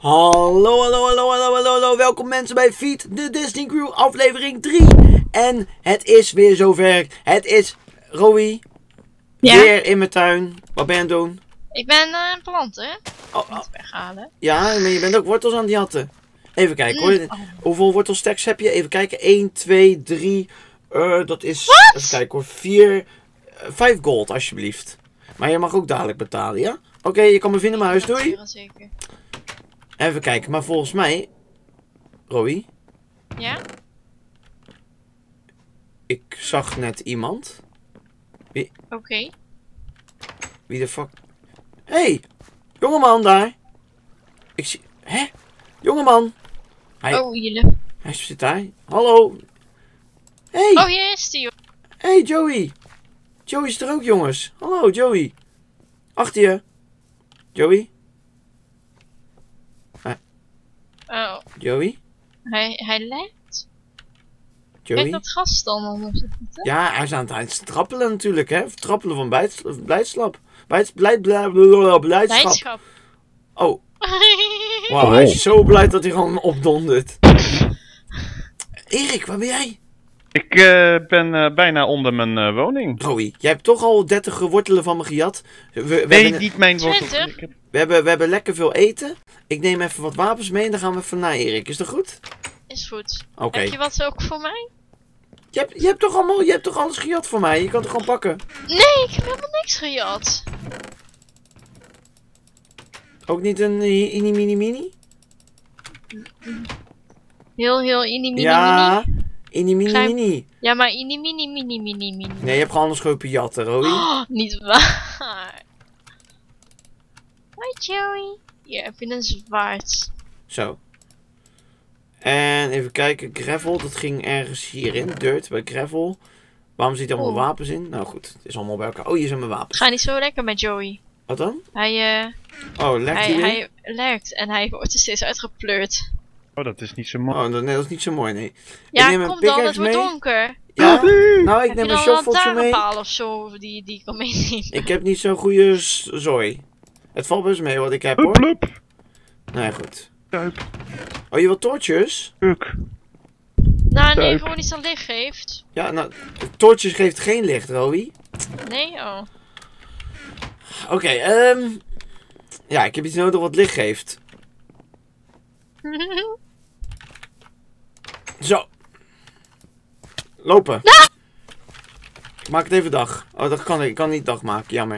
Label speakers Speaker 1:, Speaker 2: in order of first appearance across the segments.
Speaker 1: Hallo, hallo, hallo, hallo, hallo, hallo. Welkom mensen bij Feed de Disney Crew aflevering 3. En het is weer zover. Het is Rowie. Ja? Weer in mijn tuin. Wat ben je aan het doen?
Speaker 2: Ik ben planten.
Speaker 1: Oh.
Speaker 2: Weghalen.
Speaker 1: Ja, maar je bent ook wortels aan het jatten. Even kijken hoor. Hoeveel wortelstacks heb je? Even kijken. 1, 2, 3. Dat is...
Speaker 2: Wat?
Speaker 1: Even kijken hoor. 4... 5 gold alsjeblieft. Maar je mag ook dadelijk betalen, ja? Oké, je kan me vinden in mijn huis. Doei.
Speaker 2: Zeker.
Speaker 1: Even kijken, maar volgens mij... Rowie?
Speaker 2: Ja?
Speaker 1: Ik zag net iemand. Wie?
Speaker 2: Oké.
Speaker 1: Wie de fuck? Hey! Jongeman daar! Ik zie... Hè? Jongeman!
Speaker 2: Oh, hier.
Speaker 1: Hij zit daar. Hallo! Hey!
Speaker 2: Oh, hier is die.
Speaker 1: Hey, Joey! Joey is er ook, jongens. Hallo, Joey. Achter je. Joey?
Speaker 2: Oh.
Speaker 1: Joey?
Speaker 2: Hij lijkt.
Speaker 1: Joey?
Speaker 2: Kijk dat gas dan anders.
Speaker 1: Ja, hij is aan het trappelen natuurlijk, hè. Trappelen van blijdschap. Blijdschap. Oh. Wauw, hij is zo blij dat hij gewoon opdondert. Erik, waar ben jij?
Speaker 3: Ik ben bijna onder mijn woning.
Speaker 1: Rowie, jij hebt toch al 30 wortelen van me gejat.
Speaker 3: Nee, niet mijn wortel.
Speaker 1: We hebben lekker veel eten. Ik neem even wat wapens mee en dan gaan we even naar Erik. Is dat goed?
Speaker 2: Is goed.
Speaker 1: Oké.
Speaker 2: Heb je wat ook voor mij?
Speaker 1: Je hebt toch alles gejat voor mij? Je kan het gewoon pakken.
Speaker 2: Nee, ik heb helemaal niks gejat.
Speaker 1: Ook niet een mini?
Speaker 2: Heel mini.
Speaker 1: Ja, mini.
Speaker 2: Ja, maar mini.
Speaker 1: Nee, je hebt gewoon alles gewoon jatten, Rowie.
Speaker 2: Oh, niet waar. Hoi Joey. Hier heb je een zwaard.
Speaker 1: Zo. En even kijken, gravel, dat ging ergens hierin. Dirt bij gravel. Waarom zit er allemaal wapens in? Nou goed, het is allemaal bij elkaar. Oh, hier zijn mijn wapens.
Speaker 2: Ga niet zo lekker met Joey.
Speaker 1: Wat dan?
Speaker 2: Hij lekt en hij wordt er steeds uitgepleurd.
Speaker 3: Oh, dat is niet zo mooi.
Speaker 1: Oh, nee, dat is niet zo mooi, nee.
Speaker 2: Ja,
Speaker 1: ik neem
Speaker 2: kom dan, het wordt
Speaker 1: mee.
Speaker 2: donker.
Speaker 1: Ja, nou, ik neem een shoveltje mee.
Speaker 2: Paal of zo die ik kan meenemen.
Speaker 1: Ik heb niet zo'n goede zooi. Het valt best mee wat ik heb, hoor.
Speaker 3: Plup.
Speaker 1: Nee, goed.
Speaker 3: Duip.
Speaker 1: Oh, je wilt toortjes?
Speaker 3: Uk.
Speaker 2: Nou, nee, gewoon iets dat licht geeft.
Speaker 1: Ja, nou, toortjes geeft geen licht, Rowie.
Speaker 2: Nee? Oh.
Speaker 1: Oké, ja, ik heb iets nodig wat licht geeft. Zo. Lopen.
Speaker 2: Ah!
Speaker 1: Ik maak het even dag. Oh, dat kan ik. Ik kan niet dag maken, jammer.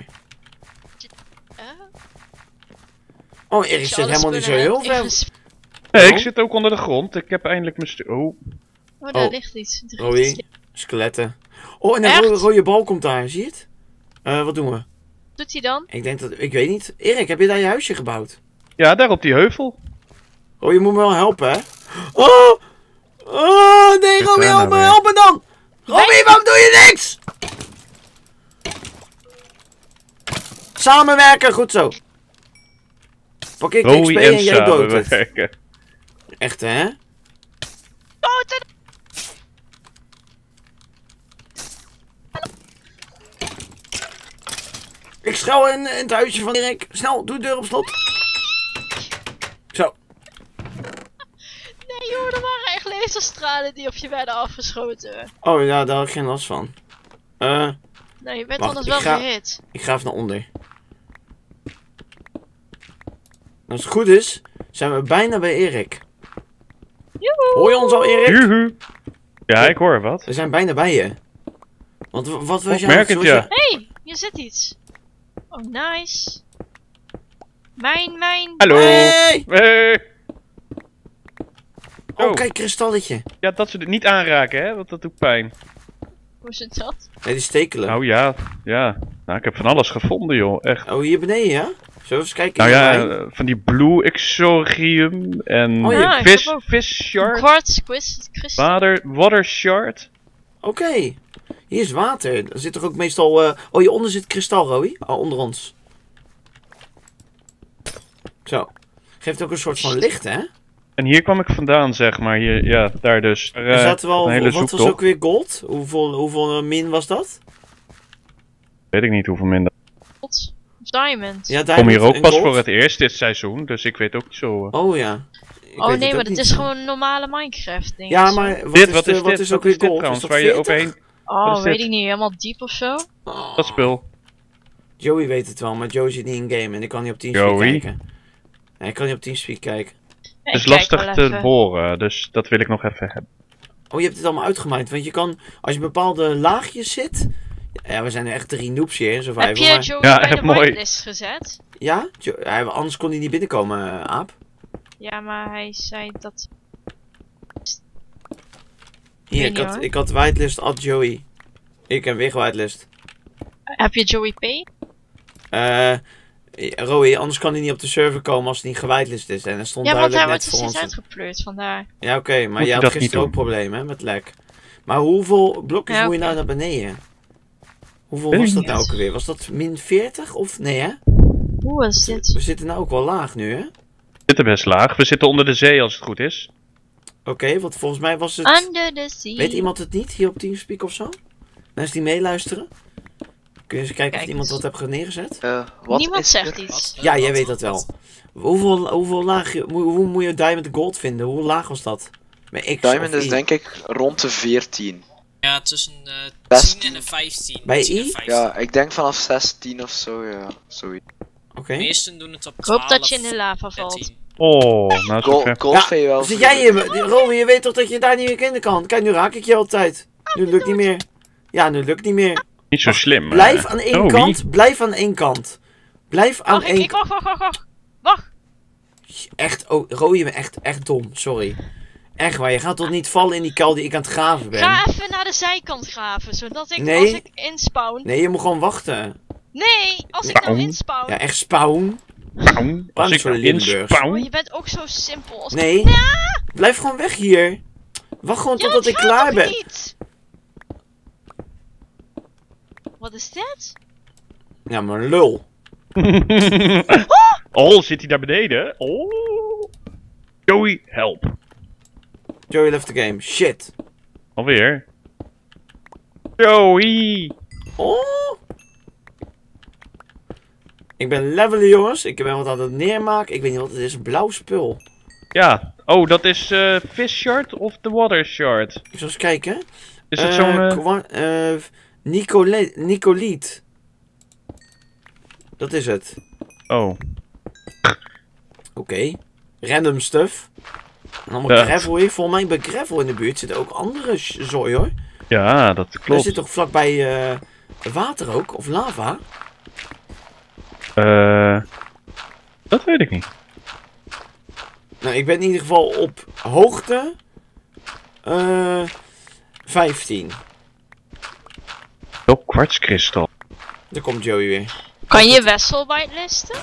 Speaker 1: Oh, Erik zit helemaal niet zo heel ver.
Speaker 3: Nee, ik zit ook onder de grond. Ik heb eindelijk mijn
Speaker 2: Oh, daar ligt iets.
Speaker 1: Rowie, skeletten. Oh, en een rode bal komt daar, zie je het? Wat doen we?
Speaker 2: Doet hij dan?
Speaker 1: Ik denk dat... Ik weet niet. Erik, heb je daar je huisje gebouwd?
Speaker 3: Ja, daar op die heuvel.
Speaker 1: Oh, je moet me wel helpen, hè? Oh! Oh, nee, Rowie, help me dan! Rowie, waarom doe je niks? Samenwerken, goed zo. Pak ik XP en jij dood het. Echt, hè? Ik schel in het huisje van Erik. Snel, doe de deur op slot. Zo.
Speaker 2: Nee joh, er waren echt laserstralen die op je werden afgeschoten.
Speaker 1: Oh ja, daar had ik geen last van.
Speaker 2: Nee, je bent anders wel gehit.
Speaker 1: Ik ga even naar onder. Als het goed is, zijn we bijna bij Erik.
Speaker 2: Joehoe.
Speaker 1: Hoor je ons al, Erik?
Speaker 3: Juhu. Ja, ik hoor wat.
Speaker 1: We zijn bijna bij je. Want wat was jouw...
Speaker 3: Merk het, ja.
Speaker 2: Hey, hier zit iets. Oh, nice. Mijn.
Speaker 3: Hallo.
Speaker 1: Hey!
Speaker 3: Hey.
Speaker 1: Oh, kijk, kristalletje.
Speaker 3: Ja, dat ze het niet aanraken, hè, want dat doet pijn.
Speaker 2: Hoe zit dat?
Speaker 1: Nee, die stekelen.
Speaker 3: Nou ja. Nou, ik heb van alles gevonden, joh. Echt.
Speaker 1: Oh, hier beneden, ja? Zullen we eens kijken?
Speaker 3: Nou ja, van die Blue Exorium en Fish Shard.
Speaker 2: Quartz,
Speaker 3: Water Shard.
Speaker 1: Oké. Hier is water. Er zit toch ook meestal... Oh, hieronder zit kristal, Rowie. Oh, onder ons. Zo. Geeft ook een soort van licht, hè?
Speaker 3: En hier kwam ik vandaan, zeg maar. Hier, ja, daar dus.
Speaker 1: Er zaten wel...
Speaker 3: Een hele
Speaker 1: wat was ook weer gold? Hoeveel min was dat?
Speaker 3: Weet ik niet hoeveel minder.
Speaker 2: Diamond.
Speaker 1: Ja,
Speaker 3: Ik kom hier ook pas voor het eerst dit seizoen, dus ik weet ook niet zo...
Speaker 1: Oh ja.
Speaker 2: Oh nee, maar het is gewoon een normale Minecraft ding.
Speaker 1: Ja, maar wat is ook weer gold?
Speaker 3: trouwens,
Speaker 1: Is dat
Speaker 3: waar je
Speaker 1: 40?
Speaker 3: overheen...
Speaker 2: Oh, weet ik niet. Helemaal diep of zo?
Speaker 1: Oh.
Speaker 3: Dat spul.
Speaker 1: Joey weet het wel, maar Joey zit niet in game en ik kan niet op TeamSpeak kijken. Nee, ik kan niet op TeamSpeak kijken.
Speaker 3: Het is lastig te boren, dus dat wil ik nog even hebben.
Speaker 1: Oh, je hebt het allemaal uitgemaakt, want je kan, als je bepaalde laagjes zit... Ja, we zijn er echt 3 noobs hier in Survivor.
Speaker 2: Heb je Joey bij de whitelist gezet?
Speaker 1: Ja? Anders kon hij niet binnenkomen, Aap.
Speaker 2: Ja, maar hij zei dat...
Speaker 1: Hier, ik had whitelist at Joey. Ik heb weer whitelist.
Speaker 2: Heb je Joey P?
Speaker 1: Roy, anders kan hij niet op de server komen als hij niet gewitelist is. En er stond
Speaker 2: ja, want hij
Speaker 1: duidelijk
Speaker 2: wordt
Speaker 1: net
Speaker 2: er
Speaker 1: voor
Speaker 2: steeds
Speaker 1: ons.
Speaker 2: uitgepleurd, vandaar.
Speaker 1: Ja, oké, maar jij had gisteren ook problemen hè, met lek. Maar hoeveel blokjes moet je nou naar beneden? Hoeveel was dat nou ook weer? Was dat min 40 of nee hè?
Speaker 2: Hoe is dit?
Speaker 1: We zitten nou ook wel laag nu hè?
Speaker 3: We zitten best laag, we zitten onder de zee als het goed is.
Speaker 1: Oké, want volgens mij was het...
Speaker 2: Under the sea.
Speaker 1: Weet iemand het niet hier op TeamSpeak of zo? Mensen die meeluisteren? Kun je eens kijken of iemand wat heeft neergezet?
Speaker 2: Niemand zegt iets.
Speaker 1: Ja, jij weet dat wel. Hoeveel laag, hoe moet je Diamond Gold vinden? Hoe laag was dat? Bij X
Speaker 4: Diamond is denk ik rond de 14.
Speaker 5: Ja, tussen 10 en de 15.
Speaker 1: Bij
Speaker 5: I?
Speaker 4: Ja, ik denk vanaf 16 of zo, ja. Zoiets.
Speaker 1: Oké.
Speaker 5: De meesten doen het op
Speaker 2: 12. Ik hoop dat je in de lava valt. Oh,
Speaker 3: nou zo ver.
Speaker 4: Ja,
Speaker 1: zit jij hier? Romy, je weet toch dat je daar niet meer in kan? Kijk, nu raak ik je altijd. Nu lukt niet meer. Ja, nu lukt niet meer.
Speaker 3: Niet zo slim.
Speaker 1: Blijf aan één kant. Blijf aan één kant. Blijf aan één kant.
Speaker 2: Wacht.
Speaker 1: Echt, oh, Roy, je bent echt dom. Sorry. Echt waar, je gaat toch niet vallen in die kuil die ik aan het graven ben?
Speaker 2: Ga even naar de zijkant graven, zodat ik als ik inspawn...
Speaker 1: Nee, je moet gewoon wachten.
Speaker 2: Nee, als ik dan inspawn...
Speaker 1: Ja, echt spawn.
Speaker 3: Als ik inspawn...
Speaker 2: Oh, je bent ook zo simpel als...
Speaker 1: Nee, blijf gewoon weg hier. Wacht gewoon totdat ik klaar ben.
Speaker 2: Niet. Wat is dit?
Speaker 1: Ja, maar lul.
Speaker 3: Oh, zit hij daar beneden? Oh. Joey, help.
Speaker 1: Joey left the game. Shit.
Speaker 3: Alweer. Joey.
Speaker 1: Oh. Ik ben levelen, jongens. Ik ben wat aan het neermaken. Ik weet niet wat het is. Een blauw spul.
Speaker 3: Ja. Oh, dat is fish shard of de water shard?
Speaker 1: Ik zal eens kijken.
Speaker 3: Is het zo'n...
Speaker 1: Nicoliet. Dat is het.
Speaker 3: Oh.
Speaker 1: Oké. Random stuff. En allemaal gravel hier. Volgens mij bij gravel in de buurt zitten ook andere zooi hoor.
Speaker 3: Ja, dat klopt.
Speaker 1: Er zit toch vlakbij water ook? Of lava?
Speaker 3: Dat weet ik niet.
Speaker 1: Nou, ik ben in ieder geval op hoogte 15.
Speaker 3: Oh, kwartskristal.
Speaker 1: Daar komt Joey weer.
Speaker 2: Kan je Wessel whitelisten?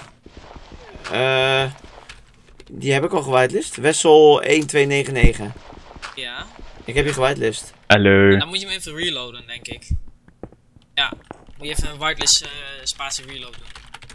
Speaker 1: Die heb ik al gewitelist. Wessel 1299.
Speaker 5: Ja.
Speaker 1: Ik heb je gewitelist.
Speaker 3: Hallo.
Speaker 5: Dan moet je hem even reloaden, denk ik. Ja. Moet je even een whitelist spatie reload doen.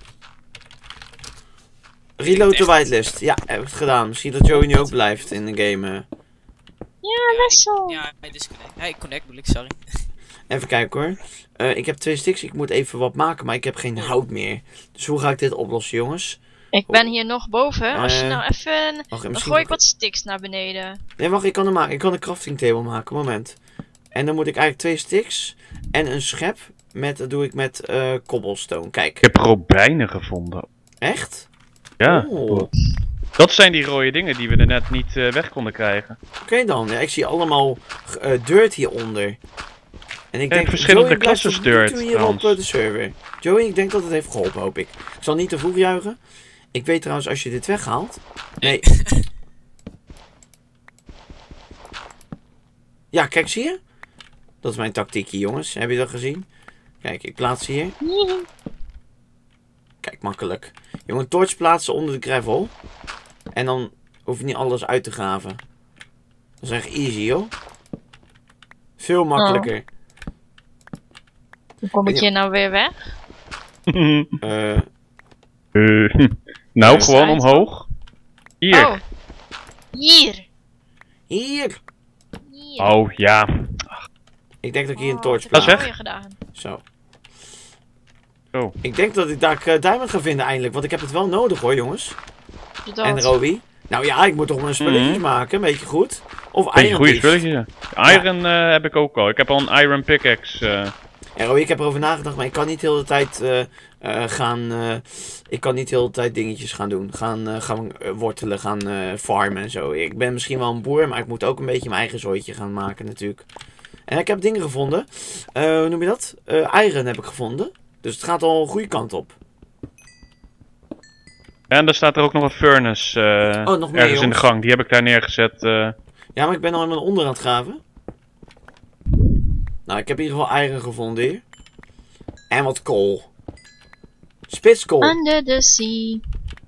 Speaker 1: Reload de whitelist. Ja, heb ik het gedaan. Misschien dat Joey nu ook blijft in de game.
Speaker 2: Ja, Wessel.
Speaker 5: Ja, hij disconnect. Hij connect bedoel ik, sorry.
Speaker 1: Even kijken hoor. Ik heb 2 sticks. Ik moet even wat maken, maar ik heb geen hout meer. Dus hoe ga ik dit oplossen, jongens?
Speaker 2: Ik ben hier nog boven. Als je nou even...
Speaker 1: dan
Speaker 2: gooi ik wat sticks naar beneden.
Speaker 1: Nee, wacht. Ik kan hem maken. Ik kan een crafting table maken. Moment. En dan moet ik eigenlijk 2 sticks. En een schep. Dat doe ik met cobblestone. Kijk.
Speaker 3: Ik heb robijnen gevonden.
Speaker 1: Echt?
Speaker 3: Ja.
Speaker 1: Oh.
Speaker 3: Dat zijn die rode dingen die we er net niet weg konden krijgen.
Speaker 1: Oké dan. Ja, ik zie allemaal dirt hieronder. En ik denk
Speaker 3: verschillende klasses dirt
Speaker 1: hier op de server. Joey, ik denk dat het heeft geholpen, hoop ik. Ik zal niet te vroeg juichen. Ik weet trouwens, als je dit weghaalt... Nee. Ja, kijk, zie je? Dat is mijn tactiekje, jongens. Heb je dat gezien? Kijk, ik plaats hier. Kijk, makkelijk. Je moet een torch plaatsen onder de gravel. En dan hoef je niet alles uit te graven. Dat is echt easy, joh. Veel makkelijker.
Speaker 2: Hoe kom ik hier nou weer weg?
Speaker 3: Nou, gewoon omhoog. Hier.
Speaker 2: Oh. Hier.
Speaker 1: Hier.
Speaker 3: Oh, ja.
Speaker 1: Ik denk dat ik hier een torch plaats.
Speaker 3: Dat is weg.
Speaker 2: Gedaan.
Speaker 1: Zo.
Speaker 3: Oh.
Speaker 1: Ik denk dat ik daar diamond ga vinden eindelijk. Want ik heb het wel nodig hoor, jongens. En Roby. Nou ja, ik moet toch mijn spulletjes maken. Een beetje goed. Of iron.
Speaker 3: Goede spulletjes. Iron heb ik ook al. Ik heb al een iron pickaxe.
Speaker 1: Ja, Roby, ik heb erover nagedacht. Maar ik kan niet de hele tijd ik kan niet de hele tijd dingetjes gaan doen. Gaan wortelen, gaan farmen en zo. Ik ben misschien wel een boer. Maar ik moet ook een beetje mijn eigen zooitje gaan maken natuurlijk. En ik heb dingen gevonden. Hoe noem je dat? Iron heb ik gevonden. Dus het gaat al een goede kant op.
Speaker 3: En er staat er ook nog een furnace
Speaker 1: nog meer,
Speaker 3: ergens in de gang. Die heb ik daar neergezet.
Speaker 1: Ja, maar ik ben al helemaal onder aan het graven. Nou, ik heb in ieder geval iron gevonden hier. En wat kool. Spitskool.
Speaker 2: Under the sea.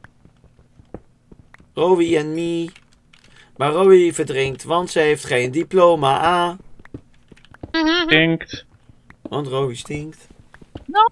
Speaker 1: Rowie en me. Maar Rowie verdrinkt, want ze heeft geen diploma A.
Speaker 3: Stinkt.
Speaker 1: Want Rowie stinkt.
Speaker 2: No.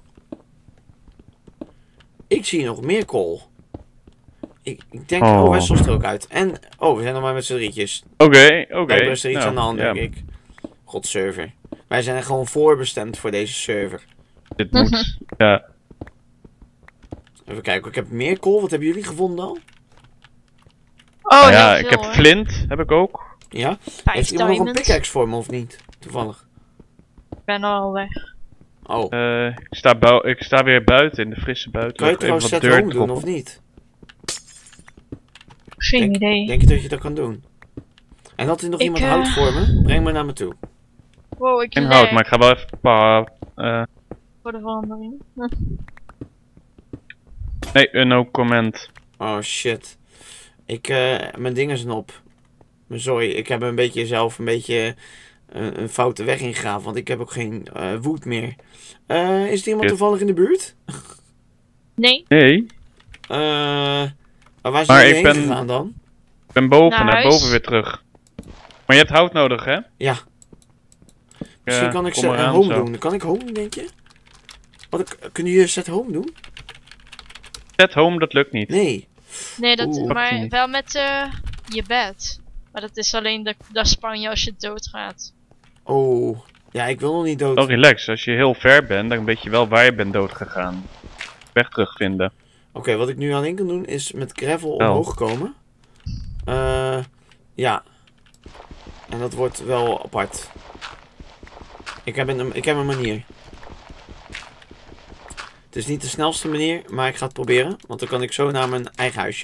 Speaker 1: Ik zie nog meer kool. Ik denk, oh, Wessel is er ook uit. En, we zijn nog maar met z'n drietjes.
Speaker 3: Oké.
Speaker 1: Er is er iets aan de hand, denk ik. God, server. Wij zijn er gewoon voorbestemd voor deze server.
Speaker 3: Dit moet, ja.
Speaker 1: Even kijken, ik heb meer kool. Wat hebben jullie gevonden al?
Speaker 2: Oh
Speaker 3: ja,
Speaker 2: heel
Speaker 3: ik heb
Speaker 2: veel,
Speaker 3: flint, heb ik ook.
Speaker 1: Ja?
Speaker 2: 5
Speaker 1: Heeft iemand nog een
Speaker 2: diamonds.
Speaker 1: pickaxe voor me of niet? Toevallig.
Speaker 2: Ik ben al weg.
Speaker 1: Oh.
Speaker 3: Ik sta weer buiten, in de frisse buiten.
Speaker 1: Kan je trouwens set home doen of niet?
Speaker 2: Geen idee.
Speaker 1: Denk je dat je dat kan doen? En had er nog iemand hout voor me? Breng me naar me toe.
Speaker 2: Wow, ik
Speaker 3: Geen hout, maar ik ga wel even
Speaker 2: voor de verandering.
Speaker 3: Nee, no comment.
Speaker 1: Oh shit. Mijn dingen zijn op. Mijn zooi. Ik heb een beetje een foute weg ingegraven, want ik heb ook geen wood meer. Is er iemand toevallig in de buurt?
Speaker 2: Nee.
Speaker 3: Nee.
Speaker 1: Waar zijn jullie heen gegaan dan?
Speaker 3: Ik ben boven,
Speaker 2: naar
Speaker 3: boven weer terug. Maar je hebt hout nodig, hè?
Speaker 1: Ja. Misschien kan ik home doen. Kan ik home, denk je? Kunnen jullie set home doen?
Speaker 3: Set home, dat lukt niet.
Speaker 1: Nee.
Speaker 2: Nee, maar
Speaker 3: niet.
Speaker 2: wel met je bed. Maar dat is alleen, dat span je als je doodgaat.
Speaker 1: Oh. Ja, ik wil nog niet dood.
Speaker 3: Oh, relax. Als je heel ver bent, dan weet je wel waar je bent doodgegaan. Weg terugvinden.
Speaker 1: Oké, wat ik nu alleen kan doen is met gravel omhoog komen. Ja. En dat wordt wel apart. Ik heb een manier. Het is niet de snelste manier, maar ik ga het proberen. Want dan kan ik zo naar mijn eigen huisje.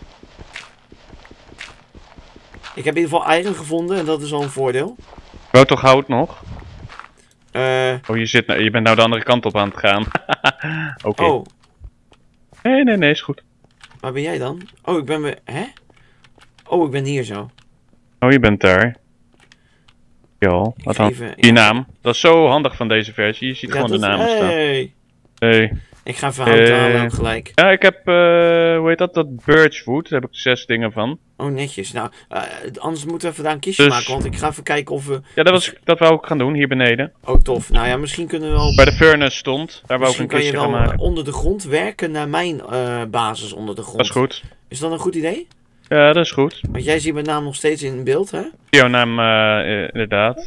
Speaker 1: Ik heb in ieder geval iron gevonden en dat is al een voordeel.
Speaker 3: Wou toch hout nog?
Speaker 1: Oh,
Speaker 3: je bent nou de andere kant op aan het gaan. Oké.
Speaker 1: Oh.
Speaker 3: Nee, is goed.
Speaker 1: Waar ben jij dan? Oh, ik ben weer... Hè? Oh, ik ben hier zo.
Speaker 3: Oh, je bent daar. Ja, wat dan? Je naam. Dat is zo handig van deze versie. Je ziet gewoon de naam staan. Hey.
Speaker 1: Ik ga even hout halen ook gelijk.
Speaker 3: Ja, ik heb, hoe heet dat? Dat birchwood. Daar heb ik 6 dingen van.
Speaker 1: Oh, netjes. Nou, anders moeten we even daar een kistje maken, want ik ga even kijken of we...
Speaker 3: Ja, dat wou ik gaan doen, hier beneden.
Speaker 1: Oh, tof. Nou ja, misschien kunnen we wel...
Speaker 3: Bij de furnace stond, daar wou ik een kistje gaan maken.
Speaker 1: Misschien kan je wel onder de grond werken naar mijn basis onder de grond.
Speaker 3: Dat is goed.
Speaker 1: Is dat een goed idee?
Speaker 3: Ja, dat is goed.
Speaker 1: Want jij ziet mijn naam nog steeds in beeld, hè?
Speaker 3: Jouw naam, inderdaad.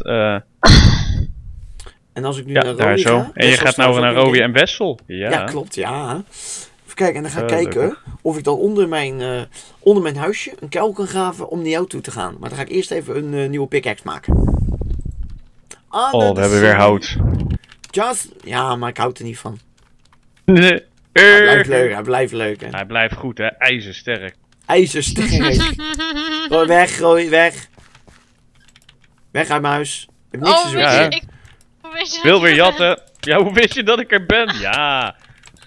Speaker 1: En als ik nu naar Rowie
Speaker 3: daar zo.
Speaker 1: ga...
Speaker 3: En je gaat nou naar Rowie en Wessel. Ja.
Speaker 1: Ja, klopt, ja. Even kijken, en dan ga ik kijken of ik dan onder mijn huisje een kuil kan graven om naar jou toe te gaan. Maar dan ga ik eerst even een nieuwe pickaxe maken.
Speaker 3: We hebben weer hout.
Speaker 1: Ja, maar ik houd er niet van.
Speaker 3: Nee.
Speaker 1: Hij blijft leuk, hè.
Speaker 3: Hij blijft goed, hè. IJzersterk.
Speaker 1: IJzersterk. Gooi weg. Weg uit mijn huis. Ik heb niks te zoeken.
Speaker 3: Wil weer jatten. Ja, hoe wist je dat ik er ben? Ja.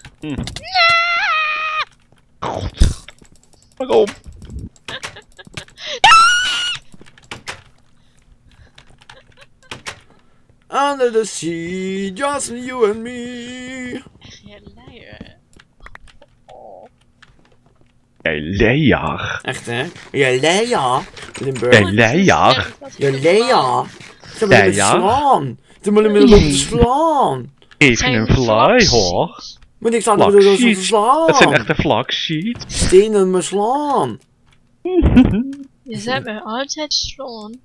Speaker 3: God. Waarom?
Speaker 1: Under the sea, just you and me.
Speaker 2: Je leier.
Speaker 3: Jij leier.
Speaker 1: Echt, hè? Je leier. Limburg.
Speaker 3: Jij leier.
Speaker 1: Je leier. Ze willen me slaan. Ze willen me lopen slaan.
Speaker 3: Even een fly, hoor.
Speaker 1: Maar niks aan de slaan.
Speaker 3: Dat zijn echte flaksheet.
Speaker 1: Stenen me slaan.
Speaker 2: Je zet me altijd slaan.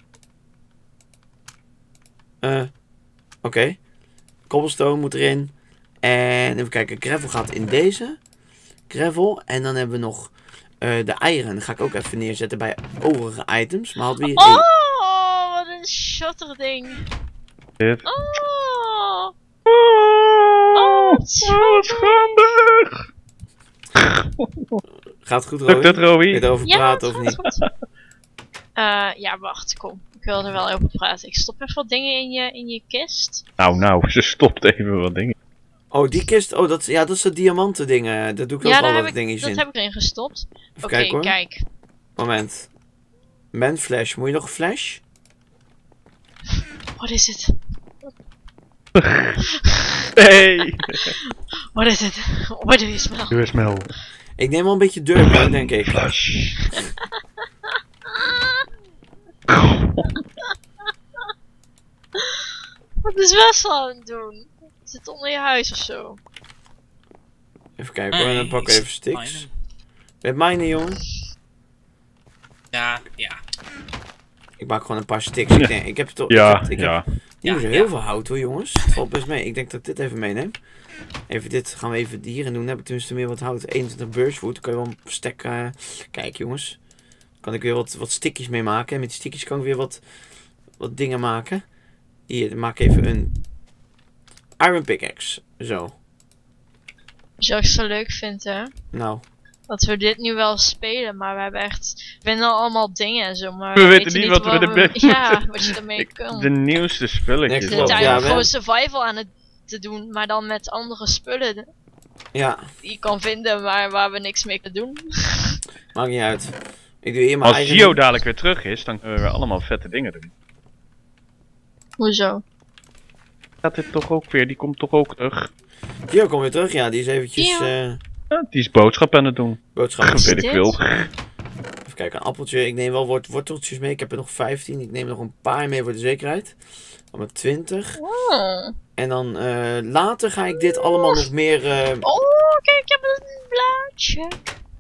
Speaker 1: Oké. Cobblestone moet erin. En even kijken, gravel gaat in deze. Gravel. En dan hebben we nog de eieren. Dat ga ik ook even neerzetten bij overige items. Maar hadden we hier
Speaker 2: Oh, wat een schattig ding.
Speaker 3: Dit.
Speaker 2: Oh,
Speaker 3: Wat schandig!
Speaker 1: Gaat het goed,
Speaker 3: Lukt
Speaker 1: Rowie?
Speaker 3: het,
Speaker 1: Wil je
Speaker 3: Rowie?
Speaker 1: erover
Speaker 2: ja,
Speaker 1: praten of
Speaker 2: het
Speaker 1: niet?
Speaker 2: gaat goed. Ja, wacht, kom. Ik wil er wel over praten. Ik stop even wat dingen in je kist.
Speaker 3: Nou, ze stopt even wat dingen.
Speaker 1: Oh, die kist. Oh, dat is de diamanten dingen. Daar doe ik ook
Speaker 2: Ja,
Speaker 1: alle dingetjes
Speaker 2: dat
Speaker 1: in.
Speaker 2: heb ik erin gestopt.
Speaker 1: Even
Speaker 2: Oké,
Speaker 1: kijken hoor.
Speaker 2: kijk.
Speaker 1: Moment. Man flash. Moet je nog een flash?
Speaker 2: Wat is het?
Speaker 3: Hey!
Speaker 2: Wat is het? What do you smell?
Speaker 3: Doe eens Mel.
Speaker 1: Ik neem wel een beetje durf, denk ik.
Speaker 3: Flash.
Speaker 2: Wat is Wessel aan het doen? Zit het onder je huis of zo?
Speaker 1: Even kijken hoor. En dan pak ik even sticks. Met mijne, jongen.
Speaker 5: Ja.
Speaker 1: Ik maak gewoon een paar sticks. Ik heb toch.
Speaker 3: Ja,
Speaker 1: ik
Speaker 3: ja.
Speaker 1: heb niet meer zo heel veel hout hoor, jongens. Het valt best mee. Ik denk dat ik dit even meeneem. Even dit gaan we even hierin doen. Dan heb ik tenminste meer wat hout. 21 birchwood. Dan kan je wel een stek. Kijk, jongens. Kan ik weer wat stickjes mee maken. En met die stickjes kan ik weer wat dingen maken. Hier, dan maak ik even een iron pickaxe. Zo.
Speaker 2: Als je zo leuk vindt, hè?
Speaker 1: Nou.
Speaker 2: Dat we dit nu wel spelen, maar we hebben echt. We vinden allemaal dingen en zo, maar
Speaker 3: We weten niet wat we ermee
Speaker 2: Ja, wat je ermee kunt.
Speaker 3: De nieuwste spulletjes.
Speaker 1: Nee,
Speaker 2: We
Speaker 1: klopt,
Speaker 2: zijn
Speaker 1: ja,
Speaker 2: eigenlijk
Speaker 1: we-
Speaker 2: gewoon survival aan het te doen, maar dan met andere spullen
Speaker 1: Ja,
Speaker 2: die je kan vinden, maar waar we niks mee kunnen doen.
Speaker 1: maakt niet uit. Ik doe hier mijn
Speaker 3: Als
Speaker 1: eigen...
Speaker 3: Gio dadelijk weer terug is, dan kunnen we weer allemaal vette dingen doen.
Speaker 2: Hoezo?
Speaker 3: Gaat dit toch ook weer? Die komt toch ook terug?
Speaker 1: Gio komt weer terug. Ja, die is eventjes
Speaker 2: Gio.
Speaker 3: Ja, die is boodschap aan het doen.
Speaker 1: boodschappen.
Speaker 2: Is
Speaker 3: Weet ik
Speaker 2: dit?
Speaker 3: veel.
Speaker 1: Even kijken, een appeltje. Ik neem wel worteltjes mee. Ik heb er nog 15. Ik neem nog een paar mee voor de zekerheid. Dan met 20.
Speaker 2: Oh.
Speaker 1: En dan later ga ik dit allemaal nog meer...
Speaker 2: Oh, kijk, ik heb een blaadje.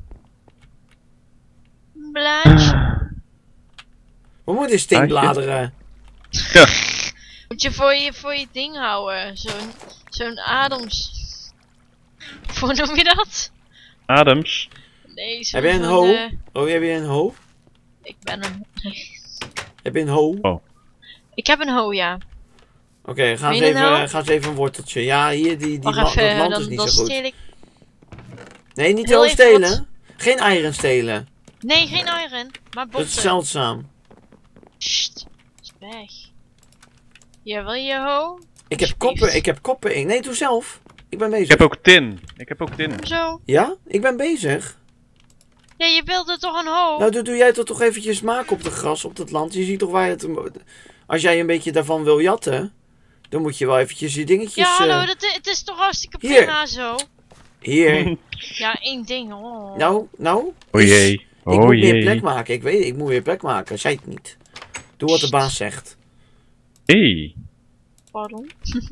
Speaker 2: Een blaadje.
Speaker 1: Wat moet dit stinkbladeren?
Speaker 3: Ja.
Speaker 2: Moet je voor je ding houden. Zo'n adems. Hoe noem je dat?
Speaker 3: Adams.
Speaker 2: Nee,
Speaker 1: Heb jij een hoe? Oh, heb je een hoe?
Speaker 2: Ik ben een...
Speaker 1: Heb je een hoe?
Speaker 2: Ik heb een hoe, ja.
Speaker 1: Oké, ga
Speaker 2: Wil
Speaker 1: eens
Speaker 2: je een hoe?
Speaker 1: even een worteltje. Ja, hier,
Speaker 2: Wacht
Speaker 1: dat
Speaker 2: even,
Speaker 1: land
Speaker 2: dan
Speaker 1: is niet
Speaker 2: dan
Speaker 1: zo goed.
Speaker 2: steel ik...
Speaker 1: Nee, niet
Speaker 2: Heel
Speaker 1: heel
Speaker 2: even
Speaker 1: stelen. Geen eieren stelen.
Speaker 2: Nee, geen iron, maar
Speaker 1: Dat is
Speaker 2: botten.
Speaker 1: zeldzaam.
Speaker 2: Sst, is weg. Hier, wil je hoe?
Speaker 1: Ik heb koppen in. Nee, doe zelf. Ik ben bezig.
Speaker 3: Ik heb ook tin.
Speaker 2: Zo.
Speaker 1: Ja? Ik ben bezig.
Speaker 2: Ja, je wilde toch een hoe?
Speaker 1: Nou, doe jij toch eventjes maken op de gras, op dat land. Je ziet toch waar je het... Als jij een beetje daarvan wil jatten, dan moet je wel eventjes die dingetjes...
Speaker 2: Ja, hallo, het is toch hartstikke
Speaker 1: Hier.
Speaker 2: prima zo.
Speaker 1: Hier.
Speaker 2: Ja, één ding, oh.
Speaker 1: Nou.
Speaker 3: Oh jee.
Speaker 1: Ik moet
Speaker 3: Oh
Speaker 1: meer plek
Speaker 3: jee.
Speaker 1: maken. Ik weet, ik moet weer plek maken. Als jij het niet. Doe wat de baas zegt.
Speaker 3: Hey.
Speaker 2: Pardon.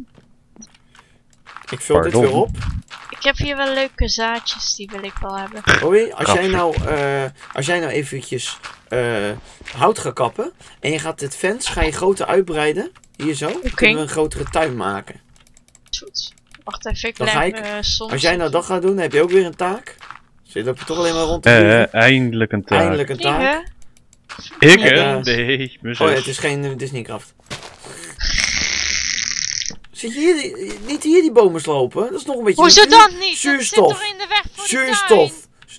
Speaker 1: Ik vul dit
Speaker 3: Pardon.
Speaker 1: weer op.
Speaker 2: Ik heb hier wel leuke zaadjes, die wil ik wel hebben.
Speaker 1: Hoi, als jij nou eventjes hout gaat kappen en je gaat dit fence, ga je groter uitbreiden, hier zo, dan kunnen we een grotere tuin maken.
Speaker 2: Goed. Wacht even, ik
Speaker 1: Dan ga
Speaker 2: leg
Speaker 1: ik-
Speaker 2: me soms...
Speaker 1: Als jij nou dat gaat doen, dan heb je ook weer een taak. Zit loop je toch alleen maar rond te vliegen.
Speaker 3: Eindelijk een taak.
Speaker 1: Eindelijk een taak.
Speaker 2: Vliegen?
Speaker 3: Ik
Speaker 1: En,
Speaker 3: hè? Nee, mijn
Speaker 1: Oh ja,
Speaker 3: zus.
Speaker 1: het is geen Disneykracht. Zit je hier, niet hier die bomen slopen? Dat is nog een beetje...
Speaker 2: Hoezo
Speaker 1: natuur-
Speaker 2: dan niet?
Speaker 1: Zuurstof.
Speaker 2: Dat zit toch in de weg voor de
Speaker 1: Zuurstof.
Speaker 2: tuin?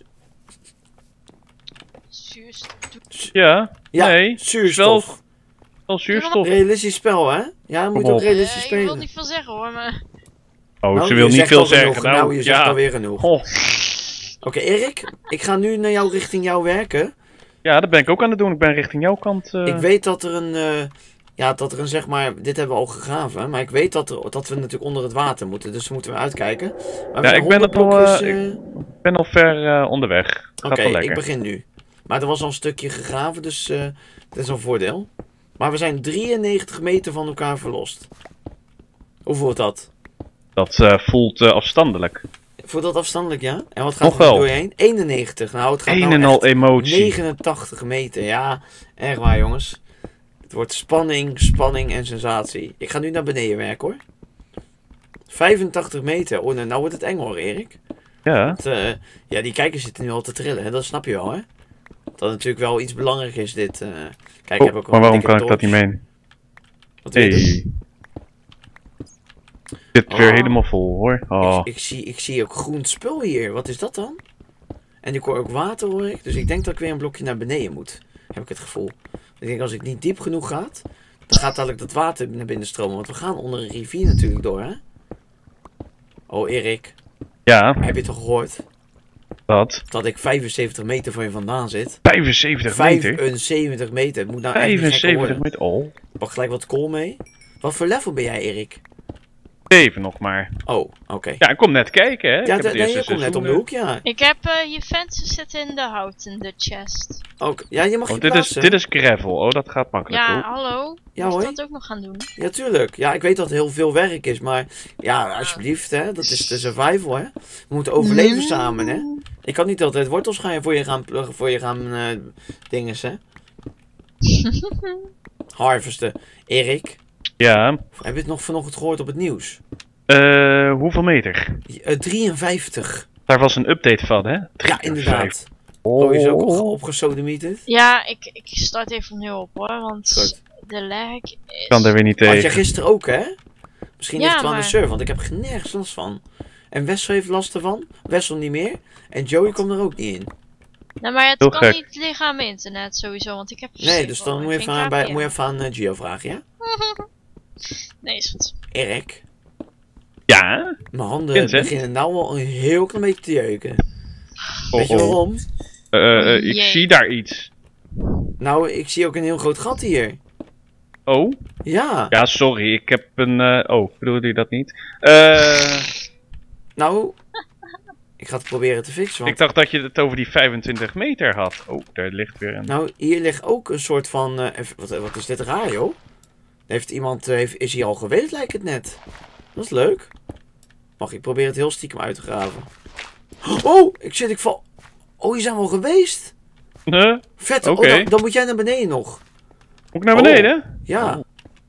Speaker 2: Zuurstof.
Speaker 3: Ja?
Speaker 1: Ja,
Speaker 3: Nee.
Speaker 1: zuurstof.
Speaker 3: Wel zuurstof.
Speaker 1: Realistisch spel, hè? Ja, je moet
Speaker 3: Kom
Speaker 1: ook
Speaker 3: op.
Speaker 1: realistisch
Speaker 2: Ik wil
Speaker 1: spelen.
Speaker 2: niet veel zeggen hoor, maar...
Speaker 3: Oh,
Speaker 1: Nou,
Speaker 3: ze wil
Speaker 1: je
Speaker 3: niet
Speaker 1: zegt
Speaker 3: veel
Speaker 1: al genoeg.
Speaker 3: zeggen.
Speaker 1: Nou, je zegt
Speaker 3: ja.
Speaker 1: alweer genoeg.
Speaker 3: Oh.
Speaker 1: Oké, Erik, ik ga nu naar jou richting jou werken.
Speaker 3: Ja, dat ben ik ook aan het doen. Ik ben richting jouw kant.
Speaker 1: Ik weet dat er een, zeg maar, dit hebben we al gegraven, maar ik weet dat we natuurlijk onder het water moeten, dus moeten we uitkijken. Maar we
Speaker 3: Ja,
Speaker 1: zijn
Speaker 3: ik ben
Speaker 1: 100
Speaker 3: het al,
Speaker 1: blokjes,
Speaker 3: Ik ben al ver onderweg. Gaat
Speaker 1: Oké,
Speaker 3: wel lekker.
Speaker 1: ik begin nu. Maar er was al een stukje gegraven, dus dat is een voordeel. Maar we zijn 93 meter van elkaar verlost. Hoe voelt dat?
Speaker 3: Dat voelt afstandelijk.
Speaker 1: Voelt dat afstandelijk, ja? En wat gaat
Speaker 3: Nog
Speaker 1: er
Speaker 3: wel.
Speaker 1: door je heen? 91. Nou, het gaat
Speaker 3: Een
Speaker 1: nou
Speaker 3: en al
Speaker 1: echt
Speaker 3: emotie.
Speaker 1: 89 meter. Ja, echt waar, jongens. Het wordt spanning en sensatie. Ik ga nu naar beneden werken, hoor. 85 meter. Oh, nou wordt het eng hoor, Erik.
Speaker 3: Ja.
Speaker 1: Want, ja, die kijkers zitten nu al te trillen. Hè? Dat snap je wel, hè? Dat natuurlijk wel iets belangrijk is, dit. Kijk, ik heb ook
Speaker 3: maar waarom kan ik dat niet meen?
Speaker 1: Wat wil je doen?
Speaker 3: Dit weer helemaal vol, hoor. Oh.
Speaker 1: Ik zie ook groen spul hier. Wat is dat dan? En ik hoor ook water, hoor ik. Dus ik denk dat ik weer een blokje naar beneden moet. Heb ik het gevoel. Ik denk als ik niet diep genoeg ga, dan gaat dadelijk dat water naar binnen stromen. Want we gaan onder een rivier natuurlijk door, hè? Oh, Erik.
Speaker 3: Ja.
Speaker 1: Heb je toch gehoord?
Speaker 3: Wat?
Speaker 1: Dat ik 75 meter van je vandaan zit.
Speaker 3: 75 meter?
Speaker 1: 75 meter. Het moet nou
Speaker 3: 75 meter? Oh.
Speaker 1: Pak gelijk wat kool mee. Wat voor level ben jij, Erik?
Speaker 3: 7 nog maar.
Speaker 1: Oh, oké.
Speaker 3: Ja, ik kom net kijken, hè.
Speaker 1: Ja, je komt net om de hoek, ja.
Speaker 2: Ik heb je venster zitten in de houten chest.
Speaker 1: Ook. Ja, je mag je plaatsen.
Speaker 3: Dit is gravel. Oh, dat gaat makkelijk.
Speaker 2: Ja, hallo.
Speaker 1: Ja,
Speaker 2: moet je dat ook nog gaan doen?
Speaker 1: Ja, tuurlijk. Ja, ik weet dat het heel veel werk is, maar ja, alsjeblieft, hè. Dat is de survival, hè. We moeten overleven samen, hè. Ik kan niet altijd wortels voor je gaan dinges, hè. Harvesten. Erik?
Speaker 3: Ja?
Speaker 1: Heb je het nog vanochtend gehoord op het nieuws?
Speaker 3: Hoeveel meter?
Speaker 1: 53.
Speaker 3: Daar was een update van, hè?
Speaker 1: Ja, inderdaad. Oh, is ook opgesodemieterd?
Speaker 2: Ja, ik start even opnieuw op, hoor, want
Speaker 1: Goed.
Speaker 2: de lag is...
Speaker 3: Kan er weer niet tegen.
Speaker 1: Had jij gisteren ook, hè? Misschien ligt het wel aan de
Speaker 2: maar...
Speaker 1: server, want ik heb nergens last van. En Wessel heeft last ervan. Wessel niet meer. En Joey komt er ook niet in.
Speaker 2: Nou, maar het
Speaker 3: Heel
Speaker 2: kan
Speaker 3: gek.
Speaker 2: niet liggen aan mijn internet sowieso, want ik heb...
Speaker 1: Nee, dus dan moet je even aan Gio vragen, ja?
Speaker 2: Nee, is goed.
Speaker 1: Erik?
Speaker 3: Ja?
Speaker 1: Mijn handen beginnen nou al een heel klein beetje te jeuken. Weet je
Speaker 3: oh.
Speaker 1: waarom?
Speaker 3: Ik
Speaker 2: Jee.
Speaker 3: zie daar iets.
Speaker 1: Nou, ik zie ook een heel groot gat hier.
Speaker 3: Oh?
Speaker 1: Ja.
Speaker 3: Ja, sorry. Ik heb een... Oh, bedoelde je dat niet?
Speaker 1: Nou, ik ga het proberen te fixen. Want...
Speaker 3: Ik dacht dat je het over die 25 meter had. Oh, daar ligt weer een...
Speaker 1: Nou, hier ligt ook een soort van... wat is dit raar, joh? Heeft iemand... is hij al geweest, lijkt het net. Dat is leuk. Wacht, ik probeer het heel stiekem uit te graven. Oh, ik val... Oh, hier zijn we al geweest. Vet,
Speaker 3: Oké.
Speaker 1: Dan moet jij naar beneden nog.
Speaker 3: Moet ik naar beneden?
Speaker 1: Ja.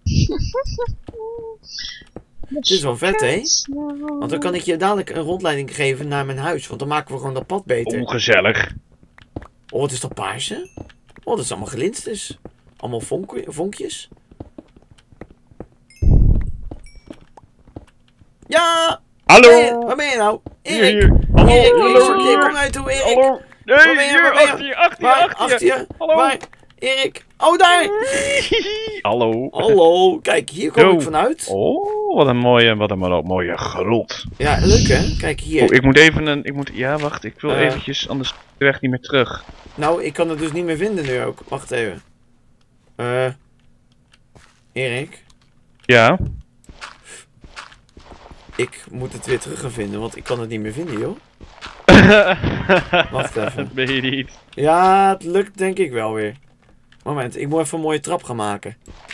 Speaker 1: Dit is wel vet, hè? Want dan kan ik je dadelijk een rondleiding geven naar mijn huis. Want dan maken we gewoon dat pad beter.
Speaker 3: Ongezellig.
Speaker 1: Oh, wat is dat paarse? Oh, dat is allemaal glinsters. Allemaal vonkjes. Ja!
Speaker 3: Hallo!
Speaker 1: Hey, waar ben je nou? Erik!
Speaker 3: Hier. Hallo,
Speaker 1: Erik,
Speaker 3: hallo,
Speaker 1: kom naar je toe, Erik!
Speaker 3: Hallo! Nee,
Speaker 1: Waar ben je?
Speaker 3: hier,
Speaker 1: Waar ben je?
Speaker 3: achter je, achter je,
Speaker 1: Waar?
Speaker 3: achter je! Hallo!
Speaker 1: Waar? Erik! Oh, daar!
Speaker 3: Hallo!
Speaker 1: Hallo! Kijk, hier kom ik vanuit.
Speaker 3: Oh, wat een mooie grot.
Speaker 1: Ja, leuk hè? Kijk hier.
Speaker 3: Oh, ik moet even ja, wacht, ik wil eventjes, anders de weg niet meer terug.
Speaker 1: Nou, ik kan het dus niet meer vinden nu ook. Wacht even. Erik?
Speaker 3: Ja?
Speaker 1: Ik moet het weer terug gaan vinden, want ik kan het niet meer vinden, joh. Wacht even.
Speaker 3: Dat ben je niet.
Speaker 1: Ja, het lukt denk ik wel weer. Moment, ik moet even een mooie trap gaan maken.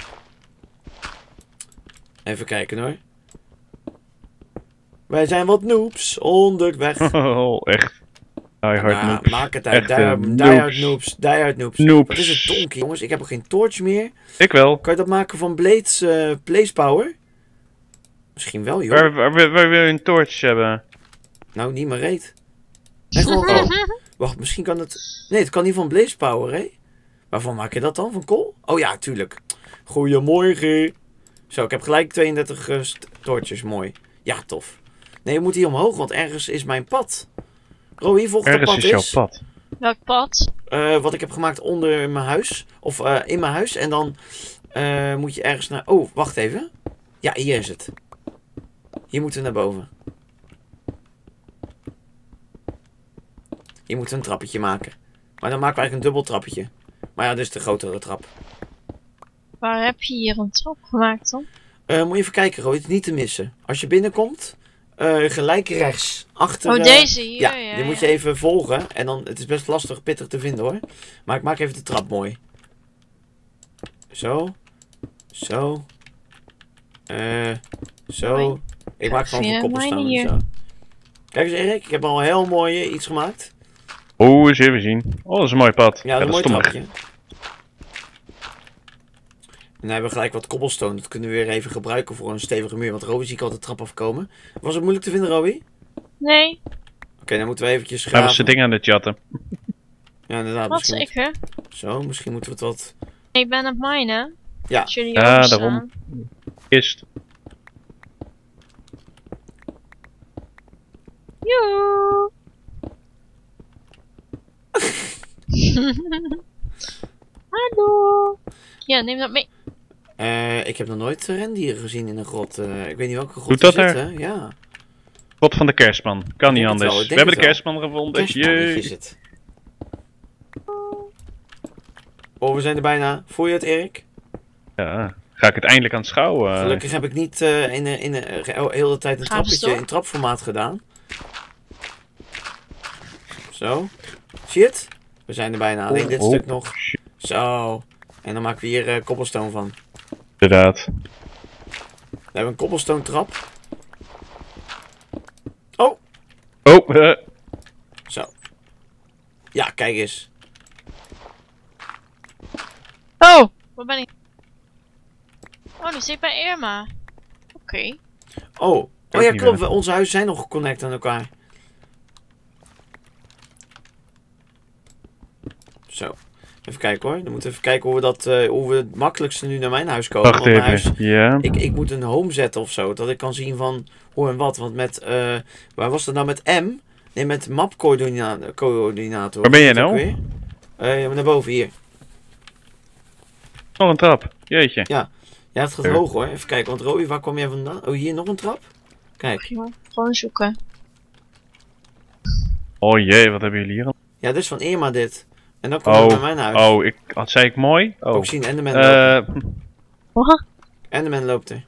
Speaker 1: Even kijken hoor. Wij zijn wat noobs onderweg.
Speaker 3: Oh, echt. Diehard noobs.
Speaker 1: Maak het uit. Die hard noobs. Wat is het donker, jongens? Ik heb er geen torch meer.
Speaker 3: Ik wel.
Speaker 1: Kan je dat maken van Blades Blaze Power? Misschien wel, joh.
Speaker 3: Waar wil je een torch hebben?
Speaker 1: Nou, niet meer reet. Nee, gewoon... Wacht, misschien kan het... Nee, het kan niet van Blaze Power, hè? Waarvan maak je dat dan? Van kool? Oh ja, tuurlijk. Goedemorgen. Zo, ik heb gelijk 32 torches. Mooi. Ja, tof. Nee, we moeten hier omhoog, want ergens is mijn pad. Bro, hier volgt het pad
Speaker 3: Ergens is jouw pad.
Speaker 2: Welk pad?
Speaker 1: Wat ik heb gemaakt onder mijn huis. Of in mijn huis. En dan moet je ergens naar... Oh, wacht even. Ja, hier is het. Hier moeten we naar boven. Hier moeten we een trappetje maken. Maar dan maken we eigenlijk een dubbel trappetje. Maar ja, dit is de grotere trap.
Speaker 2: Waar heb je hier een trap gemaakt dan?
Speaker 1: Moet je even kijken, Roy. Het is niet te missen. Als je binnenkomt, gelijk rechts. Achter,
Speaker 2: oh, deze hier?
Speaker 1: Ja, die moet je even volgen. En dan, het is best lastig, pittig te vinden hoor. Maar ik maak even de trap mooi. Zo. Zo. Zo. Ik maak gewoon van koppelstenen. Zo. Kijk eens Erik, ik heb al een heel mooi iets gemaakt.
Speaker 3: Oh, eens even zien. Oh, dat is een mooi pad.
Speaker 1: Ja, dat is een mooi trapje. dan hebben we gelijk wat cobblestone. Dat kunnen we weer even gebruiken voor een stevige muur. Want Rowie zie ik altijd de trap afkomen. Was het moeilijk te vinden, Rowie?
Speaker 2: Nee.
Speaker 1: Oké, dan moeten we eventjes
Speaker 3: Hij
Speaker 1: graven.
Speaker 3: was zijn ding aan het jatten.
Speaker 1: Ja, inderdaad.
Speaker 2: Wat zeker?
Speaker 1: Zo, misschien moeten we het wat...
Speaker 2: Ik ben op mine,
Speaker 1: Ja.
Speaker 2: Als jullie
Speaker 3: Ja,
Speaker 2: openstaan.
Speaker 3: daarom. Kist.
Speaker 2: Joe. Hallo. Ja, neem dat mee.
Speaker 1: Ik heb nog nooit rendieren gezien in een grot. Ik weet niet welke grot
Speaker 3: Doet dat
Speaker 1: er
Speaker 3: er?
Speaker 1: zitten. Ja.
Speaker 3: God van de kerstman. Kan niet
Speaker 1: denk het wel,
Speaker 3: anders.
Speaker 1: ik
Speaker 3: We
Speaker 1: denk
Speaker 3: hebben de
Speaker 1: het wel.
Speaker 3: kerstman gevonden.
Speaker 1: Kerstmannetje is
Speaker 3: Jee.
Speaker 1: het. Oh, we zijn er bijna. Voel je het, Erik?
Speaker 3: Ja. Ga ik het eindelijk aanschouwen.
Speaker 1: Gelukkig heb ik niet heel de tijd een
Speaker 2: Gaan we
Speaker 1: trappetje
Speaker 2: door?
Speaker 1: in trapformaat gedaan. Zo. Zie je het? We zijn er bijna. Alleen dit
Speaker 3: Oh.
Speaker 1: stuk nog. Zo. En dan maken we hier cobblestone van.
Speaker 3: Inderdaad.
Speaker 1: We hebben een cobblestone trap. Oh.
Speaker 3: Oh,
Speaker 1: Zo. Ja, kijk eens.
Speaker 2: Oh, waar ben ik? Oh, nu zit ik bij Irma. Oké.
Speaker 1: Oh. Oh ja,
Speaker 3: niet
Speaker 1: klopt.
Speaker 3: meer.
Speaker 1: Onze huizen zijn nog geconnect aan elkaar. Zo. Even kijken hoor. Dan moeten we even kijken hoe we het makkelijkste nu naar mijn huis komen.
Speaker 3: wacht
Speaker 1: Want mijn huis,
Speaker 3: even. Ja.
Speaker 1: ik moet een home zetten of zo. Dat ik kan zien van hoe en wat. Want met, waar was dat nou met M? Nee, met map coördinator.
Speaker 3: Waar ben jij
Speaker 1: Hoe
Speaker 3: nou?
Speaker 1: heet dat ook weer? Naar boven hier.
Speaker 3: Nog een trap. Jeetje.
Speaker 1: Ja, het gaat
Speaker 3: Ja.
Speaker 1: hoog hoor. Even kijken. Want Rowie, waar kwam jij vandaan? Oh, hier nog een trap? Kijk.
Speaker 2: Gewoon zoeken.
Speaker 3: Oh jee, wat hebben jullie hier?
Speaker 1: Ja, dit is van Irma dit. En dan komen we bij mijn huis.
Speaker 3: Oh, zei ik mooi? Oh.
Speaker 1: Ook zien Enderman lopen.
Speaker 2: Wat?
Speaker 1: Enderman loopt er.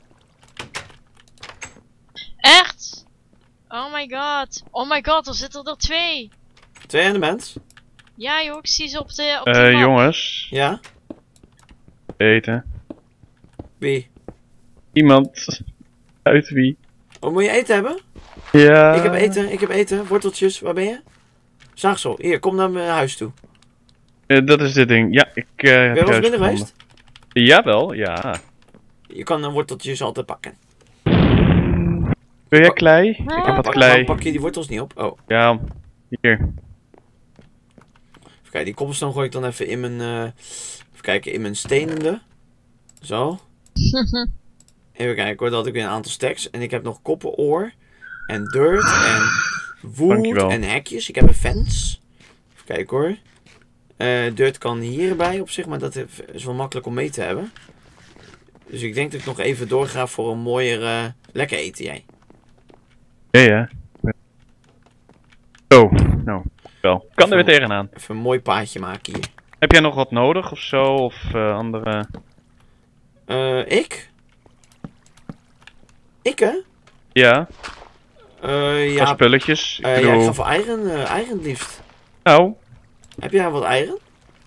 Speaker 2: Echt? Oh my god. Oh my god, er zitten er 2.
Speaker 1: 2 Endermans?
Speaker 2: Ja joh, ik zie ze op de map.
Speaker 3: Jongens.
Speaker 1: Ja?
Speaker 3: Eten.
Speaker 1: Wie?
Speaker 3: Iemand. Uit wie?
Speaker 1: Oh, moet je eten hebben?
Speaker 3: Ja.
Speaker 1: Ik heb eten. Worteltjes. Waar ben je? Zaagsel. Hier, kom naar mijn huis toe.
Speaker 3: Dat is dit ding. Ja, ik
Speaker 1: Ben
Speaker 3: heb
Speaker 1: je wel eens
Speaker 3: juist
Speaker 1: binnen
Speaker 3: gevonden.
Speaker 1: geweest?
Speaker 3: Jawel, ja.
Speaker 1: Je kan worteltjes altijd pakken.
Speaker 3: Wil jij klei? Ik
Speaker 2: Ah.
Speaker 3: heb wat
Speaker 1: Waarom
Speaker 3: klei.
Speaker 1: pak je die wortels niet op? Oh,
Speaker 3: Ja, hier.
Speaker 1: even kijken. Die cobblestone gooi ik dan even in mijn... even kijken, in mijn stenende. Zo. Even kijken hoor, dat had ik weer een aantal stacks. En ik heb nog koppenoor. En dirt. En wood.
Speaker 3: Dankjewel.
Speaker 1: En hekjes. Ik heb een fence. Even kijken hoor. Dirt kan hierbij op zich, maar dat is wel makkelijk om mee te hebben. Dus ik denk dat ik nog even doorga voor een mooier... lekker eten jij.
Speaker 3: Ja. Zo, nou, wel. Kan er weer tegenaan.
Speaker 1: Even een mooi paadje maken hier.
Speaker 3: Heb jij nog wat nodig of zo? Of andere...
Speaker 1: Ik? Ik hè?
Speaker 3: Ja,
Speaker 1: Ja,
Speaker 3: wat spulletjes. Ik
Speaker 1: ja,
Speaker 3: bedoel...
Speaker 1: ik ga voor eigen het liefst.
Speaker 3: Nou,
Speaker 1: Heb jij wat eigen?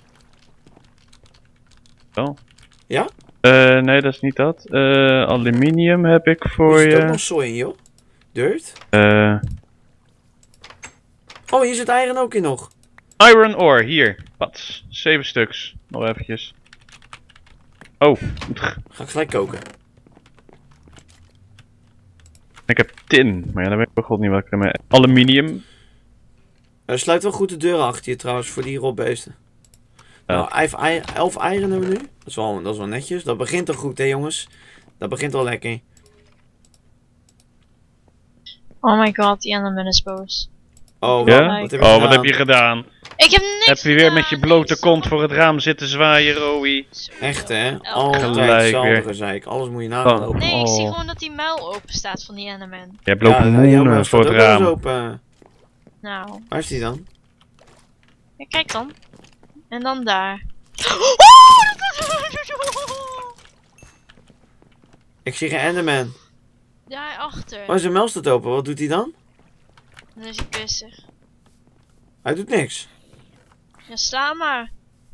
Speaker 3: wel.
Speaker 1: Ja?
Speaker 3: Nee, dat is niet dat. Aluminium heb ik voor
Speaker 1: Er zit ook
Speaker 3: je.
Speaker 1: nog zooi in, joh. Dirt. Oh, hier zit eigen ook in nog.
Speaker 3: Iron ore, hier. Wat? 7 stuks. Nog eventjes. Oh,
Speaker 1: Ga ik gelijk koken.
Speaker 3: ik heb tin. Maar ja, dan weet ik bij god niet wat ik ermee... Aluminium.
Speaker 1: Sluit wel goed de deuren achter je trouwens, voor die rotbeesten.
Speaker 3: Ja.
Speaker 1: Nou, 11 eieren hebben we nu. Dat is wel netjes. Dat begint al goed, hè jongens. Dat begint al lekker.
Speaker 2: Oh my god, die Enderman is boos.
Speaker 1: Oh,
Speaker 3: Ja?
Speaker 1: wat heb je
Speaker 3: Oh,
Speaker 1: gedaan?
Speaker 3: wat heb je gedaan?
Speaker 2: Ik heb niks
Speaker 3: Heb je weer
Speaker 2: gedaan,
Speaker 3: met je blote
Speaker 2: niks.
Speaker 3: kont voor het raam zitten zwaaien, Rowie?
Speaker 1: Echt hè?
Speaker 2: Elke
Speaker 1: Altijd
Speaker 3: Gelijk
Speaker 1: hetzelfde
Speaker 3: weer.
Speaker 1: gezeik. Alles moet je nagaan
Speaker 3: Oh.
Speaker 1: lopen.
Speaker 2: Nee, ik zie
Speaker 3: Oh.
Speaker 2: gewoon dat die muil open staat van die Enderman.
Speaker 3: Je hebt lopen
Speaker 1: jouw
Speaker 3: moenen
Speaker 1: muis
Speaker 3: voor
Speaker 1: staat
Speaker 3: het
Speaker 1: ook wel eens
Speaker 3: raam.
Speaker 1: open.
Speaker 2: Nou,
Speaker 1: Waar is die dan?
Speaker 2: ja, kijk dan. En dan daar.
Speaker 1: Ik zie geen Enderman.
Speaker 2: Daarachter.
Speaker 1: Oh, zijn muil staat open. Wat doet hij dan?
Speaker 2: Dan is hij pissig.
Speaker 1: Hij doet niks.
Speaker 2: Ja, sla maar.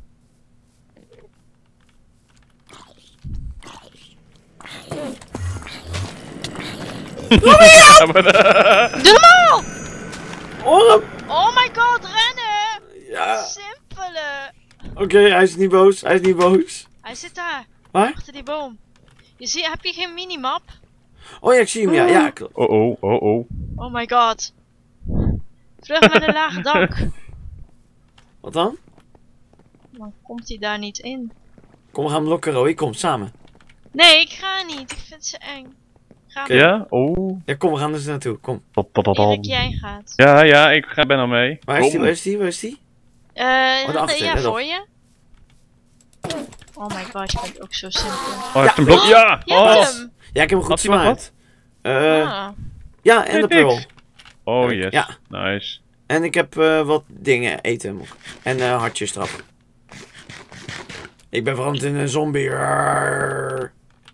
Speaker 2: Doe normaal!
Speaker 1: Oh,
Speaker 2: Oh my god, rennen!
Speaker 1: ja.
Speaker 2: Simpele.
Speaker 1: Oké, hij is niet boos. Hij is niet boos.
Speaker 2: Hij zit daar.
Speaker 1: Waar?
Speaker 2: Achter die boom. Heb je geen minimap?
Speaker 1: Oh ja, ik zie hem, ja. Ja, klopt.
Speaker 3: Oh.
Speaker 2: Oh my god. Vlug met een laag dak.
Speaker 1: Wat dan?
Speaker 2: Dan komt hij daar niet in.
Speaker 1: Kom, we gaan hem lokken, Roy. Kom, samen.
Speaker 2: Nee, ik ga niet. Ik vind ze eng. Ga
Speaker 3: Ja? Oh.
Speaker 1: Ja, kom, we gaan er eens naartoe. Kom.
Speaker 2: Erik, jij gaat.
Speaker 3: Ja, ik ben al mee.
Speaker 1: Waar is die?
Speaker 2: Ja,
Speaker 1: let
Speaker 2: voor
Speaker 1: op.
Speaker 2: je. Oh my god, je bent ook zo simpel.
Speaker 3: Oh, hij heeft een blok. Ja!
Speaker 2: Je hebt hem.
Speaker 1: Ja, ik heb hem goed
Speaker 3: Had hij nog
Speaker 1: gemaakt.
Speaker 2: Ah.
Speaker 1: Ja, en de pearl.
Speaker 3: Oh yes,
Speaker 1: Ja.
Speaker 3: nice.
Speaker 1: En ik heb wat dingen eten. En hartjes eraf. Ik ben veranderd in een zombie. Arrgh.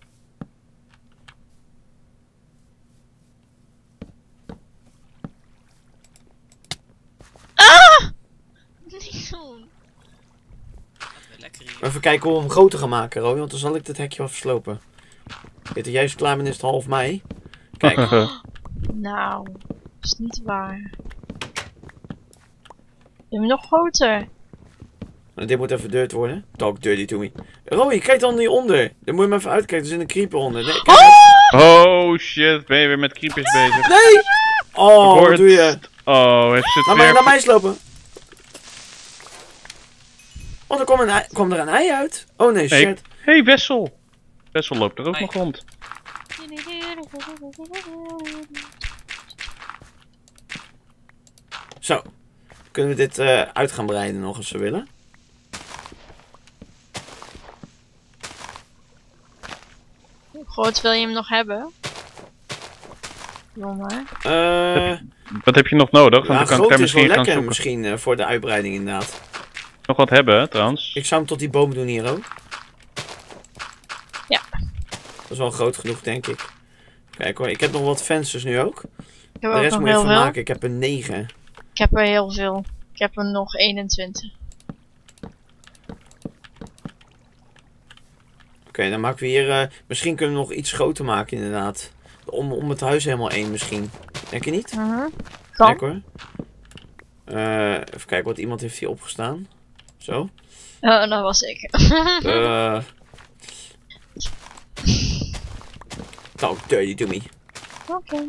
Speaker 2: Niet doen.
Speaker 5: Lekker hier.
Speaker 1: Even kijken hoe we hem groter gaan maken, Roy. Want dan zal ik dit hekje wel verslopen. Weet je, juist klaar bent is het half mei. Kijk.
Speaker 2: Nou, dat is niet waar. Je bent nog groter.
Speaker 1: Dit moet even dirt worden. Talk dirty to me. Roy, kijk dan hieronder. Dan moet je maar even uitkijken. Er zit een creeper onder. Nee, kijk.
Speaker 3: Oh shit, ben je weer met creepers bezig?
Speaker 1: Nee! Oh, wat doe je?
Speaker 3: Oh, heeft zit
Speaker 1: Laat mij slopen. Oh, er kwam er een ei uit. Oh nee, shit.
Speaker 3: Hey, Wessel. Wessel loopt er ook nog rond.
Speaker 1: Zo. Kunnen we dit uit gaan breiden nog als we willen?
Speaker 2: Hoe groot wil je hem nog hebben? Jongen.
Speaker 3: Wat heb je nog nodig? Want
Speaker 1: Ja,
Speaker 3: dan kan ik
Speaker 1: groot
Speaker 3: daar
Speaker 1: is wel
Speaker 3: misschien gaan
Speaker 1: lekker
Speaker 3: zoeken.
Speaker 1: misschien voor de uitbreiding inderdaad.
Speaker 3: Nog wat hebben, trouwens.
Speaker 1: Ik zou hem tot die boom doen hier ook.
Speaker 2: Ja.
Speaker 1: Dat is wel groot genoeg, denk ik. Kijk hoor, ik heb nog wat vensters nu ook.
Speaker 2: Ik heb
Speaker 1: De
Speaker 2: ook
Speaker 1: rest
Speaker 2: nog
Speaker 1: moet je
Speaker 2: heel
Speaker 1: even
Speaker 2: veel.
Speaker 1: maken. Ik heb er 9.
Speaker 2: Ik heb er heel veel. Ik heb er nog 21.
Speaker 1: Oké, dan maken we hier... misschien kunnen we nog iets groter maken inderdaad. Om het huis helemaal 1 misschien. Denk je niet?
Speaker 2: Kan.
Speaker 1: Kijk hoor. Even kijken, wat iemand heeft hier opgestaan. Zo.
Speaker 2: Oh, dat was ik.
Speaker 1: Talk dirty to me.
Speaker 2: Oké.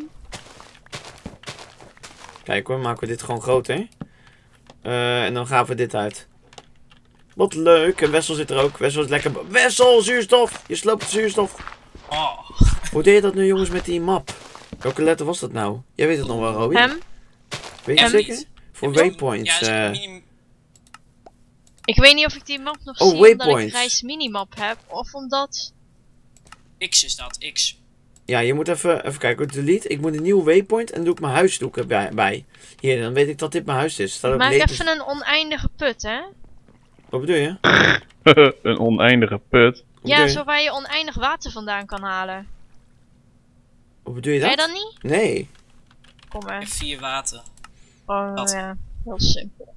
Speaker 1: Kijk hoor, maken we dit gewoon groter. En dan gaan we dit uit. Wat leuk. En Wessel zit er ook. Wessel is lekker... Wessel, zuurstof! Je sloopt zuurstof.
Speaker 5: Oh.
Speaker 1: Hoe deed je dat nu jongens met die map? Welke letter was dat nou? Jij weet het nog wel, Roy?
Speaker 2: Hem?
Speaker 1: Weet je
Speaker 2: M.
Speaker 1: zeker? Voor
Speaker 5: Heb je-
Speaker 1: waypoints.
Speaker 5: Ja, is minim...
Speaker 2: Ik weet niet of ik die map nog
Speaker 1: Oh,
Speaker 2: zie omdat ik een
Speaker 1: waypoints.
Speaker 2: grijs minimap heb. Of omdat...
Speaker 5: X is dat, X.
Speaker 1: Ja, je moet even kijken. Delete. Ik moet een nieuwe waypoint en dan doe ik mijn huis erbij. Hier, dan weet ik dat dit mijn huis is. Staat ook
Speaker 2: Maak
Speaker 1: latest-
Speaker 2: even een oneindige put, hè?
Speaker 1: Wat bedoel je?
Speaker 3: Een oneindige put.
Speaker 1: Hoe
Speaker 2: Ja,
Speaker 1: bedoel je?
Speaker 2: zo waar je oneindig water vandaan kan halen.
Speaker 1: Hoe bedoel je
Speaker 2: Weet je
Speaker 1: dat?
Speaker 2: dat niet?
Speaker 1: Nee.
Speaker 2: Kom maar.
Speaker 5: F4 water.
Speaker 2: Oh
Speaker 5: Dat.
Speaker 2: ja, heel simpel.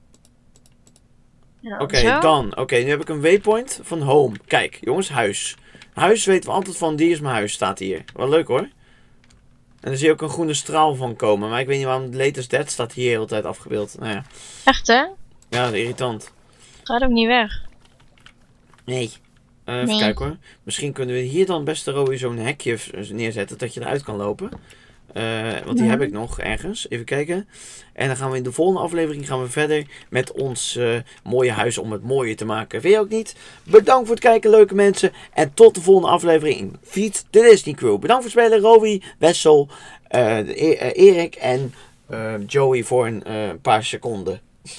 Speaker 2: Ja,
Speaker 1: Oké,
Speaker 2: zo.
Speaker 1: dan. Oké, nu heb ik een waypoint van home. Kijk, jongens, huis. Huis weten we altijd van, die is mijn huis, staat hier. Wel leuk hoor. En er zie je ook een groene straal van komen. Maar ik weet niet waarom de latest dead staat hier de hele tijd afgebeeld. Nou ja,
Speaker 2: Echt hè?
Speaker 1: ja, dat is irritant.
Speaker 2: Gaat ook niet weg.
Speaker 1: Nee. Even
Speaker 2: Nee.
Speaker 1: kijken hoor. Misschien kunnen we hier dan best zo'n hekje neerzetten dat je eruit kan lopen. Want die heb ik nog ergens. Even kijken. En dan gaan we in de volgende aflevering gaan we verder met ons mooie huis om het mooier te maken. Vind je ook niet? Bedankt voor het kijken, leuke mensen. En tot de volgende aflevering in Feed the Disney Crew. Bedankt voor het spelen, Rowie, Wessel, Erik en Joey voor een paar seconden.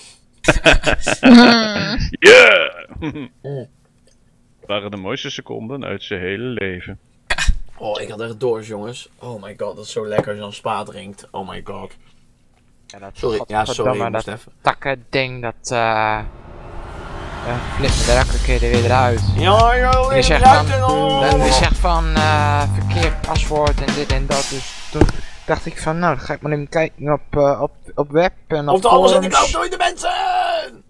Speaker 3: Yeah! Waren de mooiste seconden uit zijn hele leven.
Speaker 1: Oh, ik had echt dorst, jongens. Oh my god, dat is zo lekker als je dan spa drinkt. Oh my god.
Speaker 6: Ja, dat
Speaker 1: Sorry, ja, sorry, ik moest
Speaker 6: dat
Speaker 1: even.
Speaker 6: takken ding, dat flipt er elke keer er weer eruit.
Speaker 1: Ja, joh,
Speaker 6: En die zegt
Speaker 1: eruit
Speaker 6: van,
Speaker 1: en al.
Speaker 6: die zegt van verkeerd paswoord en dit en dat. Dus toen dacht ik van, nou, dan ga ik maar even kijken op web en op
Speaker 1: Of de alles en ik
Speaker 6: forums.
Speaker 1: loop door de mensen!